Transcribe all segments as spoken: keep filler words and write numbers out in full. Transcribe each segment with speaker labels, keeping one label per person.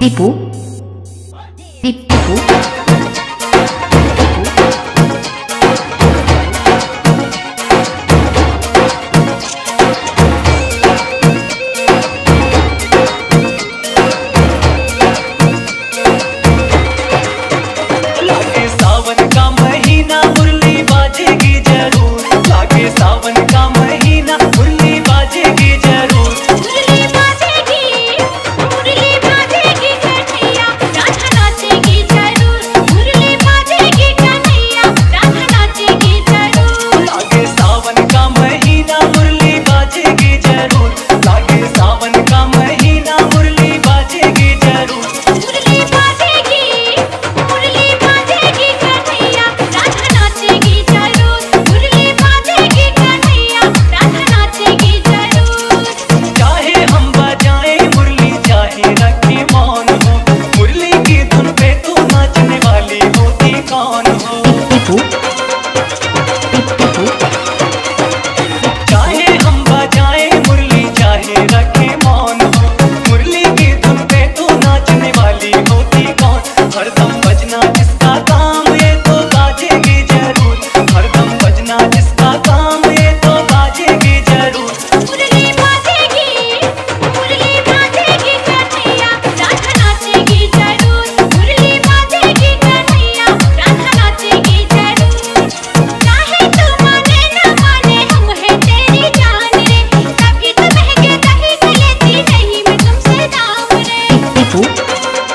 Speaker 1: Tipu, tipu, tipu.
Speaker 2: लागे सावन का महीना मुरली बाजेगी जरूर, लागे सावन का महीना मुरली बाजेगी जरूर।
Speaker 3: मुरली बाजेगी, मुरली बाजेगी कन्हैया, राधा नाचेगी जरूर। मुरली बाजेगी कन्हैया, राधा नाचेगी जरूर।
Speaker 2: लागे सावन का महीना मुरली बाजेगी जरूर, लागे सावन का महीना मुरली बाजेगी जरूर।
Speaker 3: मुरली बाजेगी, मुरली बाजेगी कन्हैया, राधा नाचेगी जरूर। मुरली बाजेगी कन्हैया, राधा नाचेगी जरूर।
Speaker 2: चाहे हम बजाएं मुरली चाहे रखे मौन हो, मुरली की धुन पे तू नाचने वाली होती कौन हो।
Speaker 1: Tipu, tipu,
Speaker 2: चाहे हम बजाएं मुरली चाहे रखे मौन हो, मुरली की धुन पे तू नाचने वाली होती कौन। हरदम बजना जिसका काम ये तो बाजेगी जरूर, हरदम बजना जिसका काम ये तो बाजेगी जरूर।
Speaker 3: मुरली बाजेगी, मुरली बाजेगी कन्हैया, राधा नाचेगी जरूर। मुरली बाजेगी कन्हैया, राधा नाचेगी जरूर। चाहे तू माने न माने हम हैं तेरी जान रे, कभी तो महके कहीं से लेती नहीं मैं तुमसे दाम रे।
Speaker 1: tipu, tipu.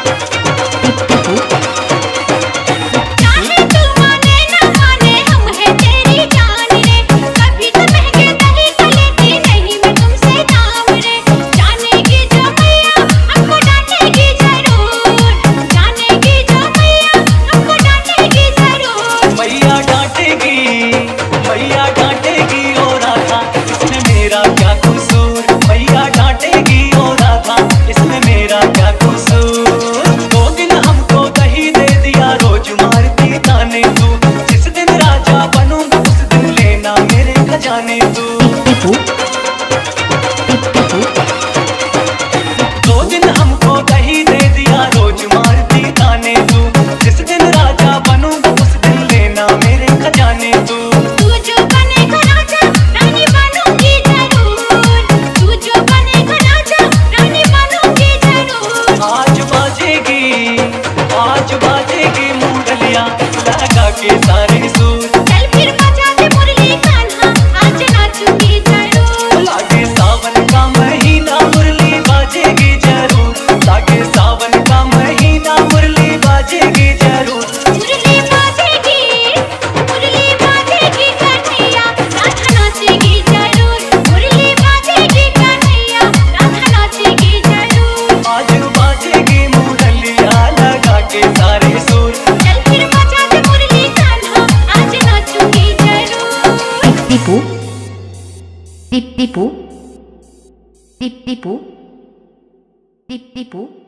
Speaker 3: चाहे तू माने न माने हम हैं तेरी जान रे, कभी तो महके कहीं से लेती नहीं मैं तुमसे दाम रे। जानेगी जो मैया हमको डांटेगी जरूर, जानेगी जो मैया हमको डांटेगी जरूर।
Speaker 2: मैया डांटेगी, मैया डांटेगी ओ राधा, इसमें मेरा क्या कसूर। मैया डांटेगी ओ राधा, इसमें मेरा क्या कसूर। दो दिन हमको दही दे दिया रोज मारती ताने तू, जिस दिन राजा बनूंगा उस दिन लेना मेरे खजाने तू।
Speaker 1: Tipu, tipu,
Speaker 2: दो दिन हमको दही दे दिया रोज मारती ताने तू, जिस दिन राजा बनूंगा उस दिन लेना मेरे खजाने तू।
Speaker 3: तू जो बनेगा राजा रानी बनूंगी जरूर, तू जो बनेगा राजा रानी बनूंगी जरूर।
Speaker 2: आज बाजेगी, आज बाजेगी मुरलिया लगा के सारे सुर।
Speaker 3: चल फिर बजा दे मुरली कान्हा, आज नाचूंगी जरूर।
Speaker 2: लागे सावन का महीना मुरली बाजेगी जरूर, लागे सावन का महीना मुरली बाजेगी जरूर।
Speaker 3: मुरली बाजेगी, मुरली बाजेगी कन्हैया, राधा नाचेगी जरूर। मुरली बाजेगी कन्हैया, राधा नाचेगी जरूर।
Speaker 2: आज बाजेगी मुरलिया लगा के सारे सुर।
Speaker 3: चल फिर बजा दे मुरली कान्हा, आज नाचूंगी जरूर।
Speaker 1: tipu, tipu, tipu, tipu, tipu.